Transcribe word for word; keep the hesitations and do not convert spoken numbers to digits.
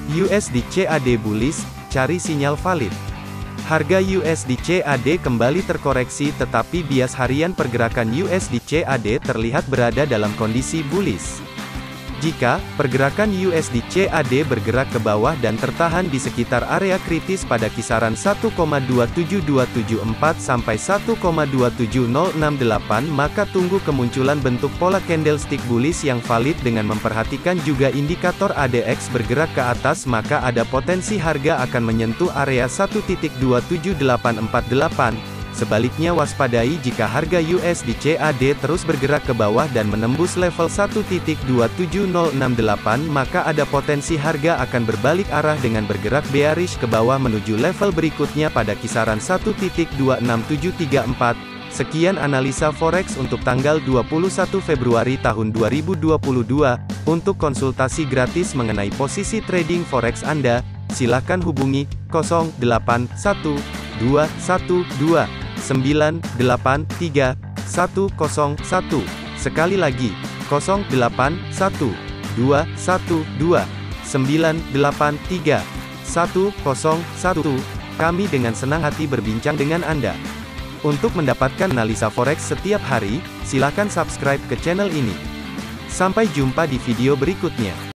U S D C A D bullish, cari sinyal valid. Harga U S D C A D kembali terkoreksi tetapi bias harian pergerakan U S D C A D terlihat berada dalam kondisi bullish. Jika pergerakan U S D C A D bergerak ke bawah dan tertahan di sekitar area kritis pada kisaran satu koma dua tujuh dua tujuh empat sampai satu koma dua tujuh nol enam delapan, maka tunggu kemunculan bentuk pola candlestick bullish yang valid dengan memperhatikan juga indikator A D X bergerak ke atas, maka ada potensi harga akan menyentuh area satu titik dua tujuh delapan empat delapan. Sebaliknya waspadai jika harga U S D C A D terus bergerak ke bawah dan menembus level satu titik dua tujuh nol enam delapan, maka ada potensi harga akan berbalik arah dengan bergerak bearish ke bawah menuju level berikutnya pada kisaran satu titik dua enam tujuh tiga empat. Sekian analisa forex untuk tanggal dua puluh satu Februari tahun dua ribu dua puluh dua. Untuk konsultasi gratis mengenai posisi trading forex Anda, silakan hubungi nol delapan satu dua satu dua sembilan delapan tiga satu nol satu. Sekali lagi, nol delapan satu dua satu dua sembilan delapan tiga satu nol satu. Kami dengan senang hati berbincang dengan Anda. Untuk mendapatkan analisa forex setiap hari, silakan subscribe ke channel ini. Sampai jumpa di video berikutnya.